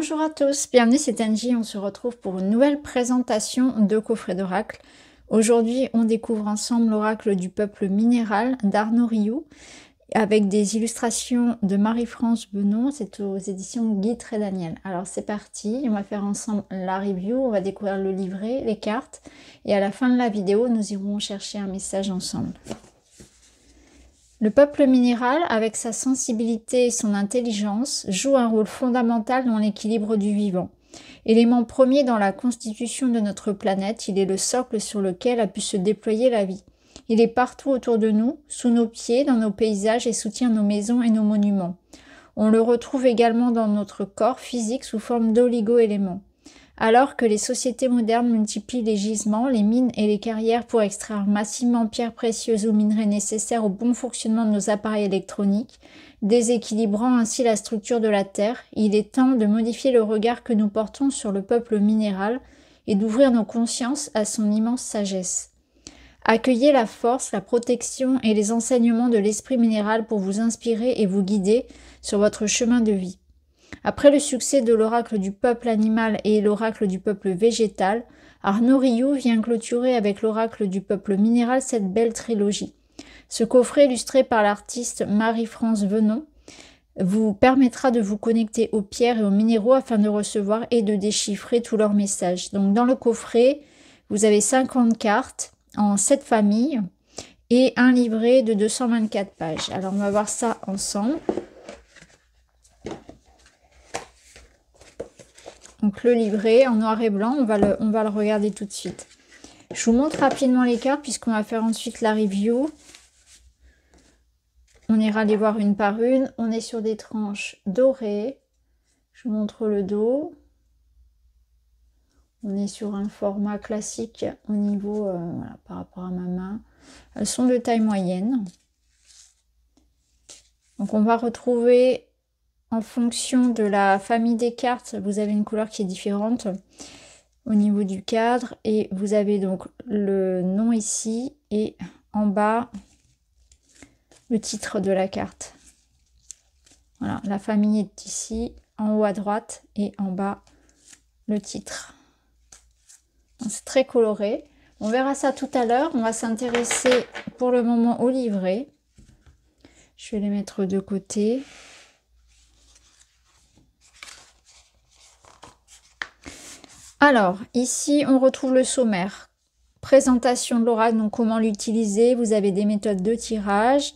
Bonjour à tous, bienvenue, c'est Angie, on se retrouve pour une nouvelle présentation de coffret d'oracle. Aujourd'hui, on découvre ensemble l'oracle du peuple minéral d'Arnaud Rioux avec des illustrations de Marie-France Benon, c'est aux éditions Guy Trédaniel. Alors c'est parti, on va faire ensemble la review, on va découvrir le livret, les cartes et à la fin de la vidéo, nous irons chercher un message ensemble. Le peuple minéral, avec sa sensibilité et son intelligence, joue un rôle fondamental dans l'équilibre du vivant. Élément premier dans la constitution de notre planète, il est le socle sur lequel a pu se déployer la vie. Il est partout autour de nous, sous nos pieds, dans nos paysages et soutient nos maisons et nos monuments. On le retrouve également dans notre corps physique sous forme d'oligo-éléments. Alors que les sociétés modernes multiplient les gisements, les mines et les carrières pour extraire massivement pierres précieuses ou minerais nécessaires au bon fonctionnement de nos appareils électroniques, déséquilibrant ainsi la structure de la Terre, il est temps de modifier le regard que nous portons sur le peuple minéral et d'ouvrir nos consciences à son immense sagesse. Accueillez la force, la protection et les enseignements de l'esprit minéral pour vous inspirer et vous guider sur votre chemin de vie. Après le succès de l'oracle du peuple animal et l'oracle du peuple végétal, Arnaud Rioux vient clôturer avec l'oracle du peuple minéral cette belle trilogie. Ce coffret illustré par l'artiste Marie-France Benon vous permettra de vous connecter aux pierres et aux minéraux afin de recevoir et de déchiffrer tous leurs messages. Donc dans le coffret, vous avez 50 cartes en 7 familles et un livret de 224 pages. Alors on va voir ça ensemble. Donc le livret en noir et blanc, on va le regarder tout de suite. Je vous montre rapidement les cartes puisqu'on va faire ensuite la review. On ira les voir une par une. On est sur des tranches dorées. Je vous montre le dos. On est sur un format classique au niveau voilà, par rapport à ma main. Elles sont de taille moyenne. Donc on va retrouver en fonction de la famille des cartes, vous avez une couleur qui est différente au niveau du cadre. Et vous avez donc le nom ici et en bas le titre de la carte. Voilà, la famille est ici, en haut à droite et en bas le titre. C'est très coloré. On verra ça tout à l'heure. On va s'intéresser pour le moment au livret. Je vais les mettre de côté. Alors, ici, on retrouve le sommaire. Présentation de l'oracle, donc comment l'utiliser. Vous avez des méthodes de tirage.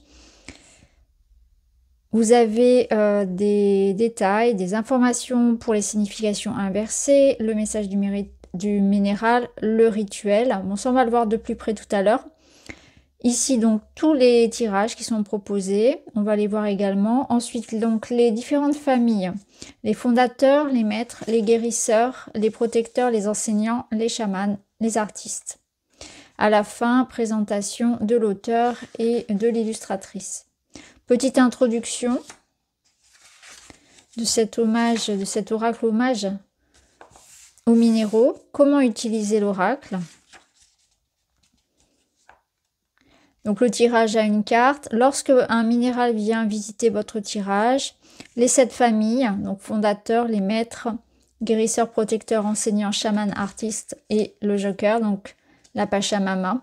Vous avez des détails, des informations pour les significations inversées, le message du minéral, le rituel. Bon, ça, on va le voir de plus près tout à l'heure. Ici, donc, tous les tirages qui sont proposés, on va les voir également. Ensuite, donc, les différentes familles, les fondateurs, les maîtres, les guérisseurs, les protecteurs, les enseignants, les chamans, les artistes. À la fin, présentation de l'auteur et de l'illustratrice. Petite introduction de cet hommage, de cet oracle hommage aux minéraux. Comment utiliser l'oracle? Donc le tirage a une carte. Lorsque un minéral vient visiter votre tirage, les 7 familles, donc fondateurs, les maîtres, guérisseurs, protecteurs, enseignants, chamans, artistes et le joker, donc la Pachamama.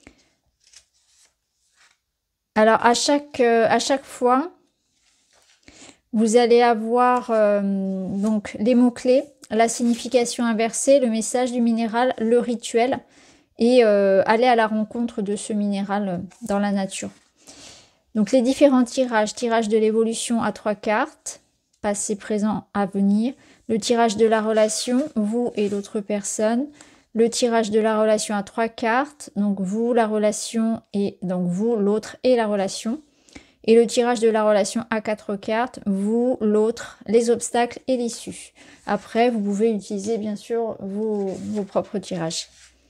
Alors à chaque fois, vous allez avoir donc les mots-clés, la signification inversée, le message du minéral, le rituel et aller à la rencontre de ce minéral dans la nature. Donc les différents tirages, tirage de l'évolution à 3 cartes, passé, présent, avenir, le tirage de la relation, vous et l'autre personne, le tirage de la relation à 3 cartes, donc vous, la relation et donc vous, l'autre et la relation, et le tirage de la relation à 4 cartes, vous, l'autre, les obstacles et l'issue. Après, vous pouvez utiliser bien sûr vos propres tirages.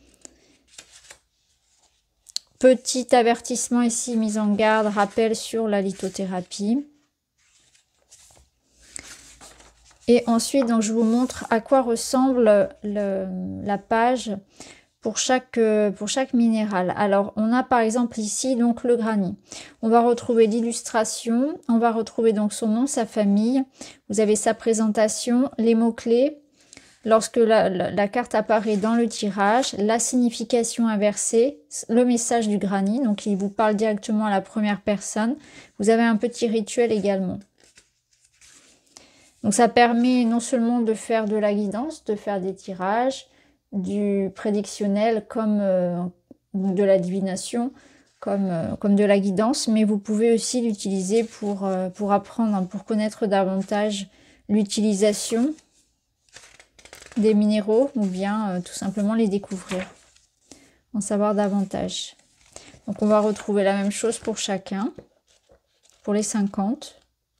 Petit avertissement ici, mise en garde, rappel sur la lithothérapie. Et ensuite, donc, je vous montre à quoi ressemble la page pour chaque minéral. Alors, on a par exemple ici donc le granit. On va retrouver l'illustration, on va retrouver donc son nom, sa famille. Vous avez sa présentation, les mots-clés. Lorsque la carte apparaît dans le tirage, la signification inversée, le message du granit, donc il vous parle directement à la première personne. Vous avez un petit rituel également. Donc ça permet non seulement de faire de la guidance, de faire des tirages, du prédictionnel comme de la divination, comme de la guidance, mais vous pouvez aussi l'utiliser pour apprendre, pour connaître davantage l'utilisation des minéraux ou bien tout simplement les découvrir, en savoir davantage. Donc on va retrouver la même chose pour chacun, pour les 50.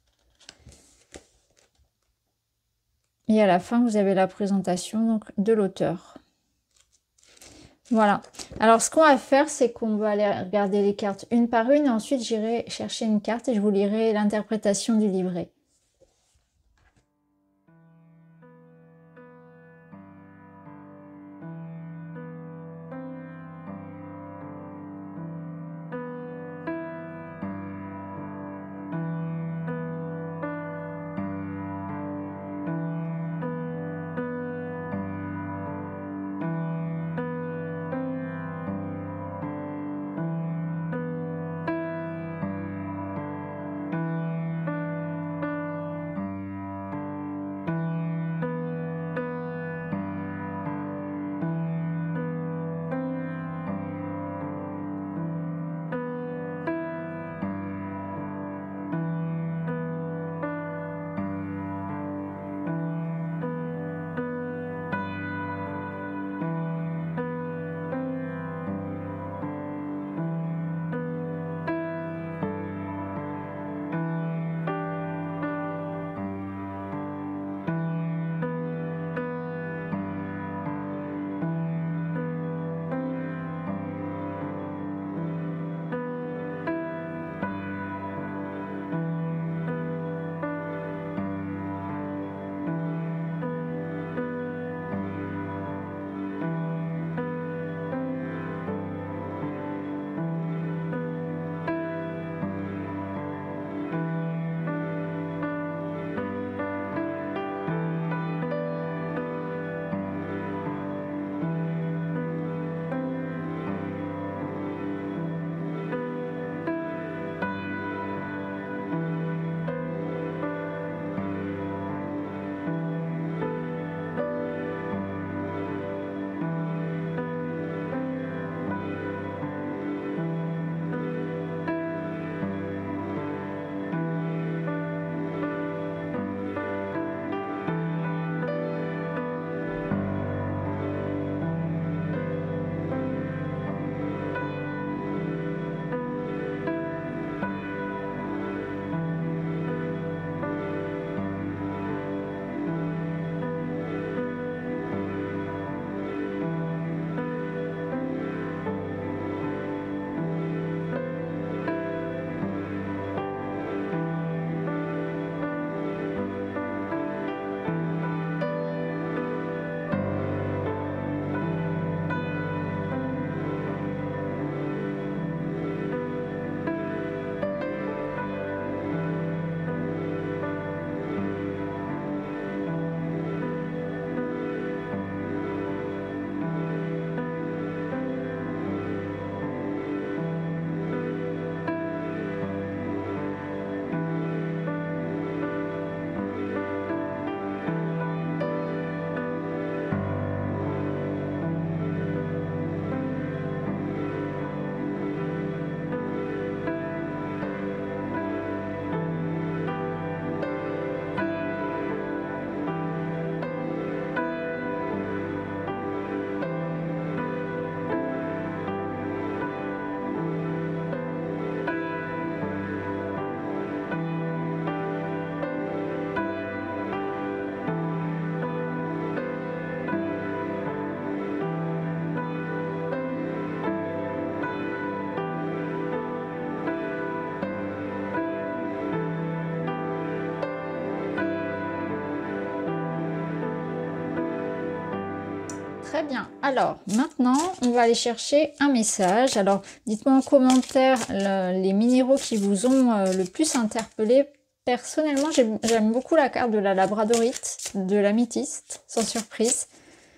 Et à la fin, vous avez la présentation donc, de l'auteur. Voilà. Alors, ce qu'on va faire, c'est qu'on va aller regarder les cartes une par une. Et ensuite, j'irai chercher une carte et je vous lirai l'interprétation du livret. bien. Alors, maintenant, on va aller chercher un message. Alors, dites-moi en commentaire les minéraux qui vous ont le plus interpellé. Personnellement, j'aime beaucoup la carte de la labradorite, de l'améthyste, sans surprise.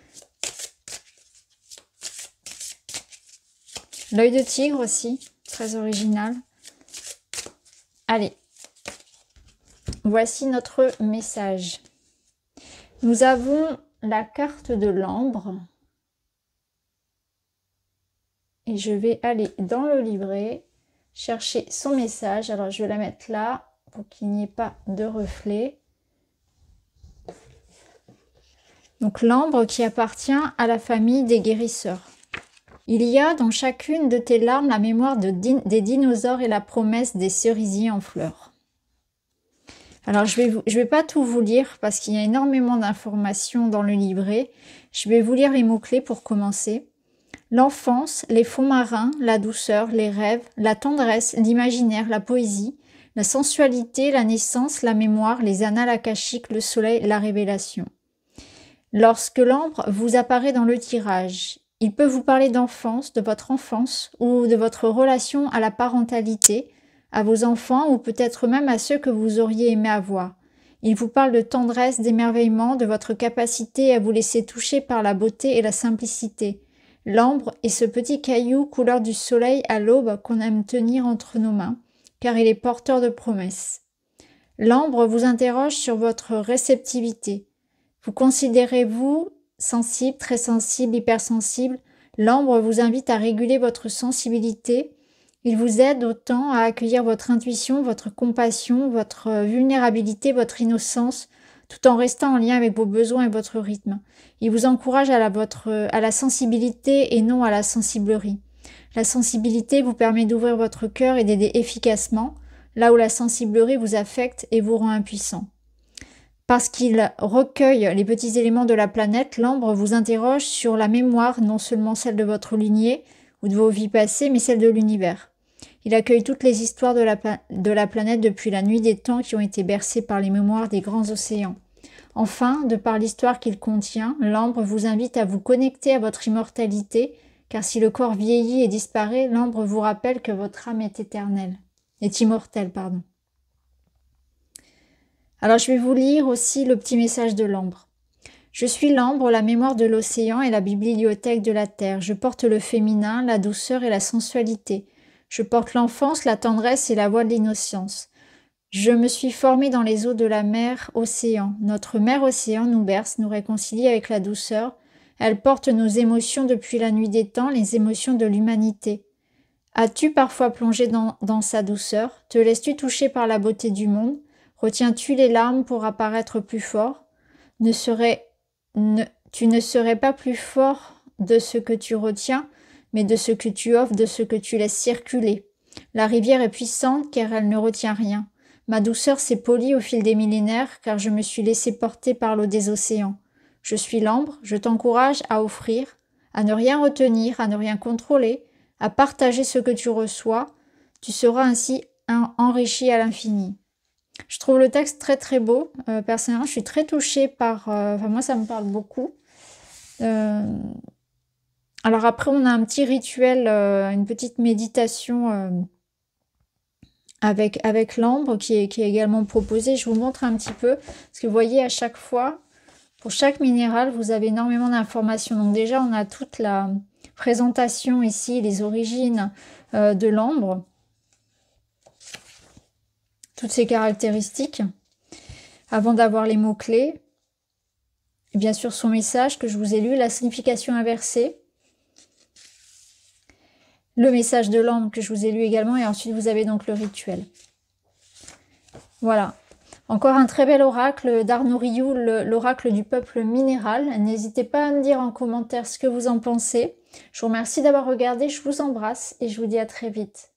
L'œil de tigre aussi, très original. Allez, voici notre message. Nous avons la carte de l'ambre. Et je vais aller dans le livret, chercher son message. Alors, je vais la mettre là pour qu'il n'y ait pas de reflet. Donc, l'ambre qui appartient à la famille des guérisseurs. Il y a dans chacune de tes larmes la mémoire des dinosaures et la promesse des cerisiers en fleurs. Alors, je vais pas tout vous lire parce qu'il y a énormément d'informations dans le livret. Je vais vous lire les mots-clés pour commencer. L'enfance, les fonds marins, la douceur, les rêves, la tendresse, l'imaginaire, la poésie, la sensualité, la naissance, la mémoire, les annales akashiques, le soleil, la révélation. Lorsque l'ambre vous apparaît dans le tirage, il peut vous parler d'enfance, de votre enfance ou de votre relation à la parentalité, à vos enfants ou peut-être même à ceux que vous auriez aimé avoir. Il vous parle de tendresse, d'émerveillement, de votre capacité à vous laisser toucher par la beauté et la simplicité. L'ambre est ce petit caillou couleur du soleil à l'aube qu'on aime tenir entre nos mains, car il est porteur de promesses. L'ambre vous interroge sur votre réceptivité. Vous considérez-vous sensible, très sensible, hypersensible? L'ambre vous invite à réguler votre sensibilité. Il vous aide autant à accueillir votre intuition, votre compassion, votre vulnérabilité, votre innocence, tout en restant en lien avec vos besoins et votre rythme. Il vous encourage à la sensibilité et non à la sensiblerie. La sensibilité vous permet d'ouvrir votre cœur et d'aider efficacement, là où la sensiblerie vous affecte et vous rend impuissant. Parce qu'il recueille les petits éléments de la planète, l'ambre vous interroge sur la mémoire, non seulement celle de votre lignée ou de vos vies passées, mais celle de l'univers. Il accueille toutes les histoires de la planète depuis la nuit des temps qui ont été bercées par les mémoires des grands océans. Enfin, de par l'histoire qu'il contient, l'ambre vous invite à vous connecter à votre immortalité, car si le corps vieillit et disparaît, l'ambre vous rappelle que votre âme est immortelle. Alors je vais vous lire aussi le petit message de l'ambre. Je suis l'ambre, la mémoire de l'océan et la bibliothèque de la terre. Je porte le féminin, la douceur et la sensualité. Je porte l'enfance, la tendresse et la voix de l'innocence. Je me suis formée dans les eaux de la mer Océan. Notre mère Océan nous berce, nous réconcilie avec la douceur. Elle porte nos émotions depuis la nuit des temps, les émotions de l'humanité. As-tu parfois plongé dans sa douceur? Te laisses-tu toucher par la beauté du monde? Retiens-tu les larmes pour apparaître plus fort? Tu ne serais pas plus fort de ce que tu retiens, mais de ce que tu offres, de ce que tu laisses circuler. La rivière est puissante car elle ne retient rien. Ma douceur s'est polie au fil des millénaires car je me suis laissé porter par l'eau des océans. Je suis l'ambre, je t'encourage à offrir, à ne rien retenir, à ne rien contrôler, à partager ce que tu reçois. Tu seras ainsi enrichi à l'infini. Je trouve le texte très très beau. Personnellement, je suis très touchée par... moi, ça me parle beaucoup. Alors après, on a un petit rituel, une petite méditation avec l'ambre qui est également proposée. Je vous montre un petit peu. Parce que vous voyez, à chaque fois, pour chaque minéral, vous avez énormément d'informations. Donc déjà, on a toute la présentation ici, les origines de l'ambre. Toutes ses caractéristiques, avant d'avoir les mots-clés. Et bien sûr, son message que je vous ai lu, la signification inversée. Le message de l'ambre que je vous ai lu également. Et ensuite, vous avez donc le rituel. Voilà. Encore un très bel oracle d'Arnaud Rioux, l'oracle du peuple minéral. N'hésitez pas à me dire en commentaire ce que vous en pensez. Je vous remercie d'avoir regardé. Je vous embrasse et je vous dis à très vite.